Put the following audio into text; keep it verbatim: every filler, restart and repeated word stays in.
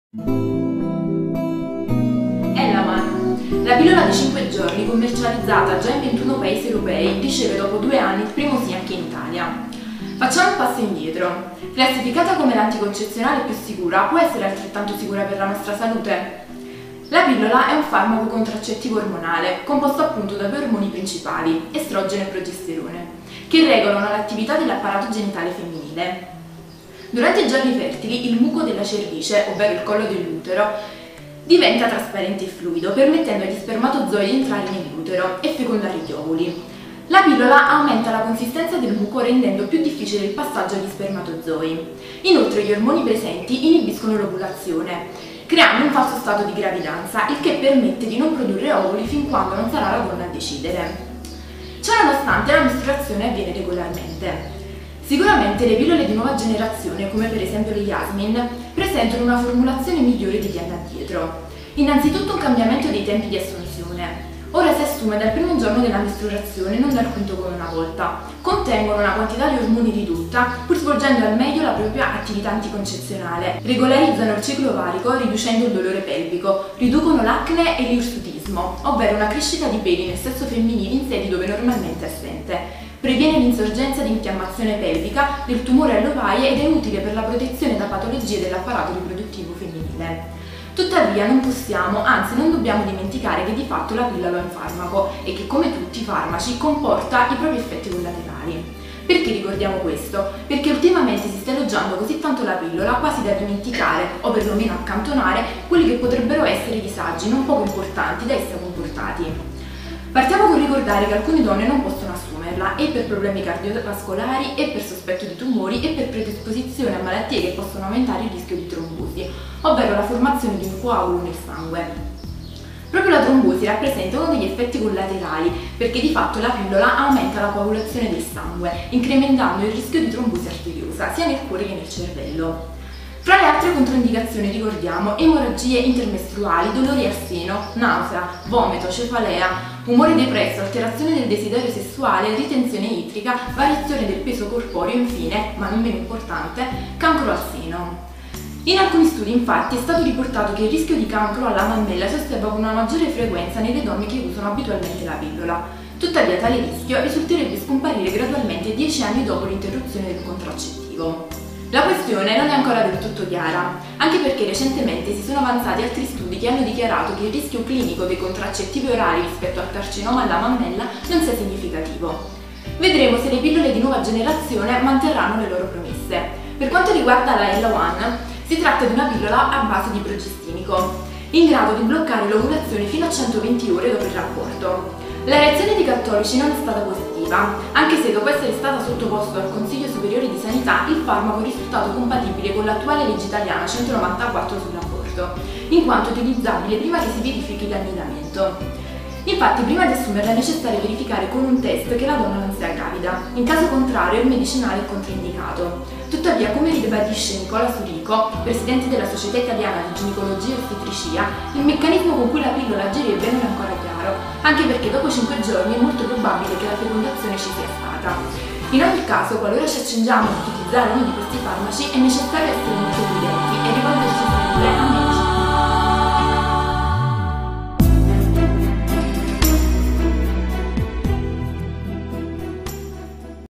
Elaman, la pillola di cinque giorni commercializzata già in ventuno paesi europei, riceve dopo due anni il primo sì anche in Italia. Facciamo un passo indietro. Classificata come l'anticoncezionale più sicura, può essere altrettanto sicura per la nostra salute? La pillola è un farmaco contraccettivo ormonale, composto appunto da due ormoni principali, estrogeno e progesterone, che regolano l'attività dell'apparato genitale femminile. Durante i giorni fertili, il muco della cervice, ovvero il collo dell'utero, diventa trasparente e fluido, permettendo agli spermatozoi di entrare nell'utero e fecondare gli ovuli. La pillola aumenta la consistenza del muco, rendendo più difficile il passaggio agli spermatozoi. Inoltre gli ormoni presenti inibiscono l'ovulazione, creando un falso stato di gravidanza, il che permette di non produrre ovuli fin quando non sarà la donna a decidere. Ciononostante, la mestruazione avviene regolarmente. Sicuramente le pillole di nuova generazione, come per esempio le Yasmin, presentano una formulazione migliore di chi è addietro. Innanzitutto un cambiamento dei tempi di assunzione. Ora si assume dal primo giorno della mestruazione, non dal quinto come una volta. Contengono una quantità di ormoni ridotta, pur svolgendo al meglio la propria attività anticoncezionale. Regolarizzano il ciclo ovarico, riducendo il dolore pelvico. Riducono l'acne e l'irsutismo, ovvero una crescita di peli nel sesso femminile in sedi dove normalmente è assente. Previene l'insorgenza di infiammazione pelvica, del tumore alle ovaie ed è utile per la protezione da patologie dell'apparato riproduttivo femminile. Tuttavia non possiamo, anzi non dobbiamo dimenticare che di fatto la pillola è un farmaco e che, come tutti i farmaci, comporta i propri effetti collaterali. Perché ricordiamo questo? Perché ultimamente si sta elogiando così tanto la pillola quasi da dimenticare, o perlomeno accantonare, quelli che potrebbero essere i disagi non poco importanti da essa comportati. Partiamo con ricordare che alcune donne non possono assumerla, e per problemi cardiovascolari, e per sospetto di tumori, e per predisposizione a malattie che possono aumentare il rischio di trombosi, ovvero la formazione di un coagulo nel sangue. Proprio la trombosi rappresenta uno degli effetti collaterali, perché di fatto la pillola aumenta la coagulazione del sangue, incrementando il rischio di trombosi arteriosa, sia nel cuore che nel cervello. Fra le altre controindicazioni ricordiamo emorragie intermestruali, dolori al seno, nausea, vomito, cefalea, umore depresso, alterazione del desiderio sessuale, ritenzione idrica, variazione del peso corporeo e infine, ma non meno importante, cancro al seno. In alcuni studi infatti è stato riportato che il rischio di cancro alla mammella si osserva con una maggiore frequenza nelle donne che usano abitualmente la pillola. Tuttavia tale rischio risulterebbe scomparire gradualmente dieci anni dopo l'interruzione del contraccettivo. La questione non è ancora del tutto chiara, anche perché recentemente si sono avanzati altri studi che hanno dichiarato che il rischio clinico dei contraccettivi orali rispetto al carcinoma alla mammella non sia significativo. Vedremo se le pillole di nuova generazione manterranno le loro promesse. Per quanto riguarda la Elaman, si tratta di una pillola a base di progestinico, in grado di bloccare l'ovulazione fino a centoventi ore dopo il rapporto. La reazione dei cattolici non è stata positiva, anche se dopo essere stata sottoposta al Consiglio Superiore di Sanità il farmaco è risultato compatibile con l'attuale legge italiana centonovantaquattro sull'aborto, in quanto utilizzabile prima che si verifichi l'annidamento. Infatti, prima di assumerla è necessario verificare con un test che la donna non sia gravida, in caso contrario il medicinale è controindicato. Tuttavia, come ribadisce Nicola Surico, presidente della Società Italiana di Ginecologia e Ostetricia, il meccanismo con cui la pillola agirebbe non è ancora chiaro, anche perché dopo cinque giorni è molto probabile che la fecondazione ci sia stata. In ogni caso, qualora ci accingiamo ad utilizzare uno di questi farmaci, è necessario essere molto prudenti.